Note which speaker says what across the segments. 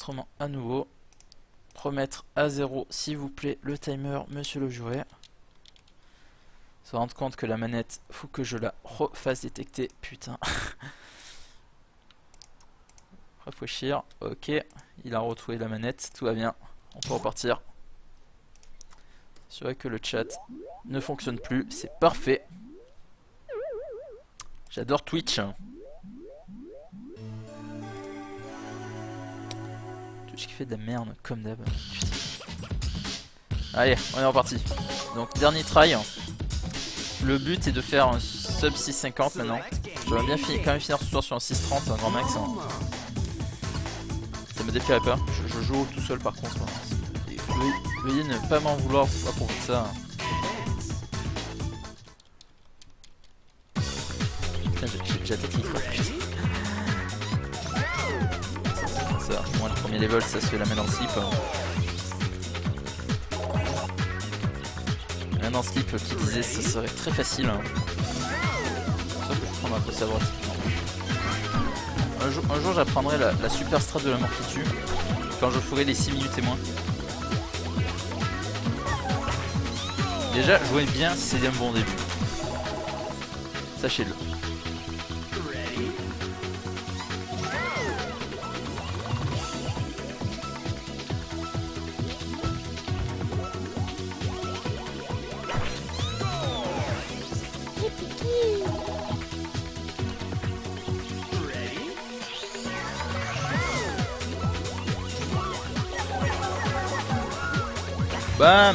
Speaker 1: enregistrement à nouveau. Remettre à 0 s'il vous plaît le timer, monsieur le joueur. Se rendre compte que la manette, faut que je la refasse détecter, putain. Rafraîchir, ok, il a retrouvé la manette, tout va bien, on peut repartir. C'est vrai que le chat ne fonctionne plus, c'est parfait. J'adore Twitch. Twitch qui fait de la merde comme d'hab. Allez, on est reparti. Donc dernier try. Le but est de faire un sub 650 maintenant. J'aimerais bien quand même finir ce soir sur un 630, un grand max. Ça me déplairait pas. Je joue tout seul par contre. Et veuillez ne pas m'en vouloir à propos de ça. J'ai la technique quoi. Ça, moi le premier level ça se fait la main dans le slip. La main dans le slip qui disait ce serait très facile. Sauf que je prends un peu sa droite. Un jour j'apprendrai la super strat de la mort qui tue. Quand je ferai les 6 minutes et moins. Déjà jouer bien c'est un bon début. Sachez-le. Bam.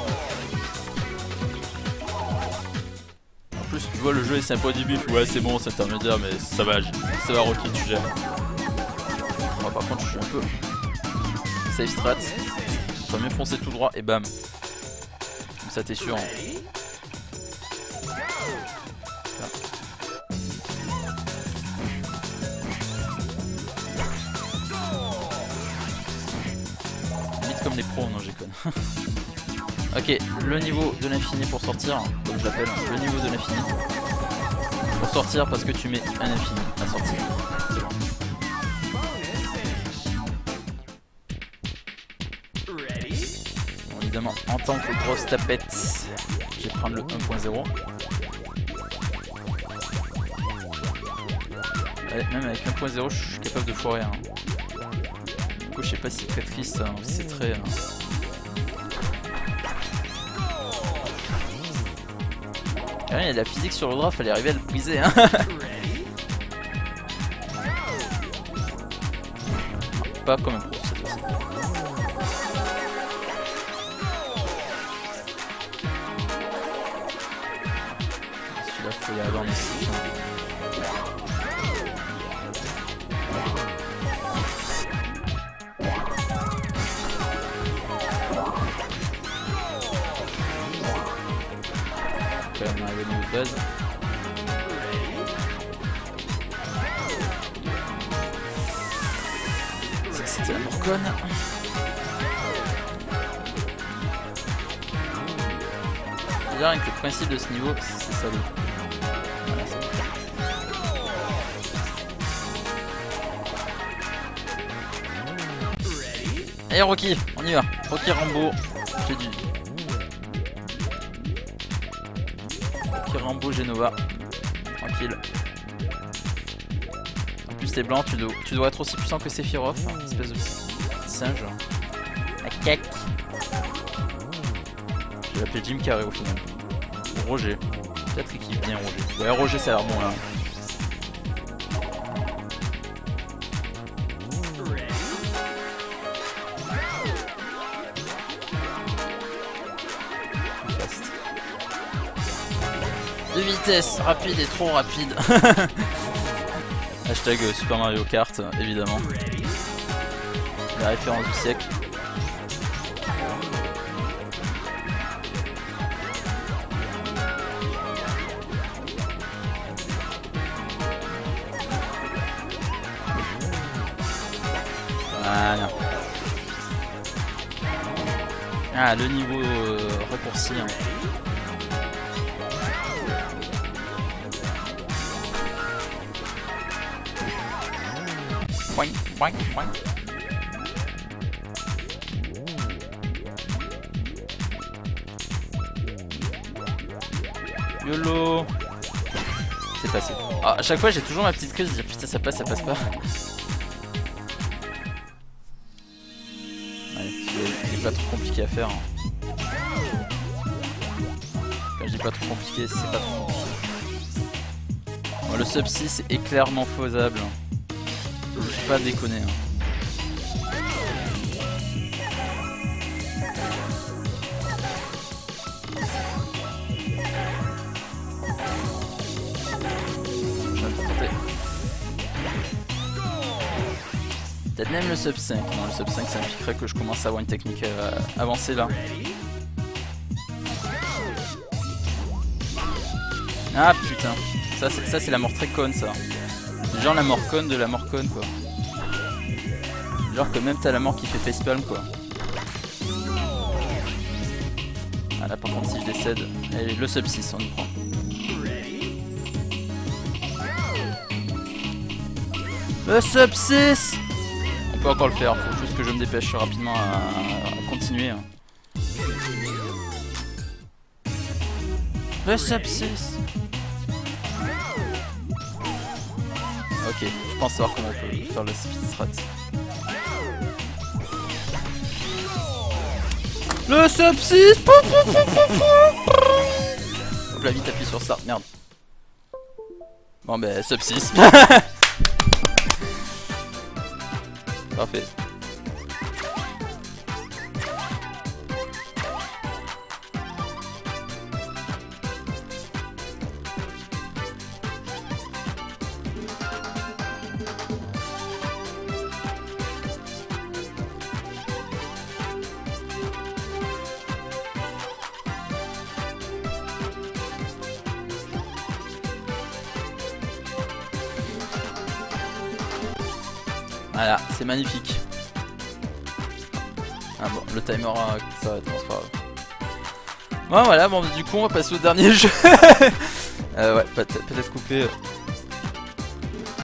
Speaker 1: En plus tu vois le jeu est sympa au début, ouais c'est bon c'est intermédiaire mais ça va Rocky tu gères. Moi par contre je suis un peu safe strat. Tu vas mieux foncer tout droit et bam. Comme ça t'es sûr. Vite comme les pros, non j'ai connu. Ok, le niveau de l'infini pour sortir, comme je l'appelle, le niveau de l'infini. Pour sortir parce que tu mets un infini à sortir. C'est bon. Bon, évidemment, en tant que grosse tapette, je vais prendre le 1.0. Ouais, même avec 1.0, je suis capable de foirer. Hein. Du coup, je sais pas si c'est très triste, hein, c'est très... Il y a de la physique sur le drap, fallait arriver à le briser hein. Pas comme un pro cette fois-ci. Celui-là faut y arriver en mystique. On arrive au niveau de base. Ça c'était la Morcone. Déjà avec le principe de ce niveau, c'est ça. Voilà, ça. Allez Rocky, on y va. Rocky Rambo. J'ai dit. Rambo Genova, tranquille. En plus t'es blanc, tu dois être aussi puissant que Sephiroth, hein, espèce de singe. À cac. Je vais l'appeler Jim Carrey au final. Ou Roger. Peut-être qu'il kiffe bien Roger. Ouais Roger ça a l'air bon là. De vitesse, rapide et trop rapide. Hashtag Super Mario Kart, évidemment. La référence du siècle. Voilà. Ah, le niveau raccourci. Hein. Boing, boing, boing. YOLO. C'est passé. Ah, à chaque fois j'ai toujours ma petite crise de dire putain ça passe pas. Allez, c'est pas trop compliqué à faire. Hein. Quand je dis pas trop compliqué, c'est pas trop compliqué. Bon, le sub 6 est clairement faisable. Je suis pas déconner. Hein. Peut-être même le sub 5. Non, le sub 5 ça impliquerait que je commence à avoir une technique avancée là. Ah putain, ça c'est la mort très conne ça. Genre la mort conne de la mort conne quoi. Genre que même t'as la mort qui fait facepalm quoi. Ah là par contre si je décède, allez, le sub 6 on y prend. Le sub 6. On peut encore le faire, faut juste que je me dépêche rapidement à continuer. Le sub 6. Ok, je pense savoir comment on peut faire le speed strat. Le sub 6. Hop là, vite appuie sur start, merde. Bon bah sub 6. Parfait. Voilà, c'est magnifique. Ah bon, le timer ça va être pas grave. Bon voilà, bon du coup on va passer au dernier jeu. Ouais, peut-être couper.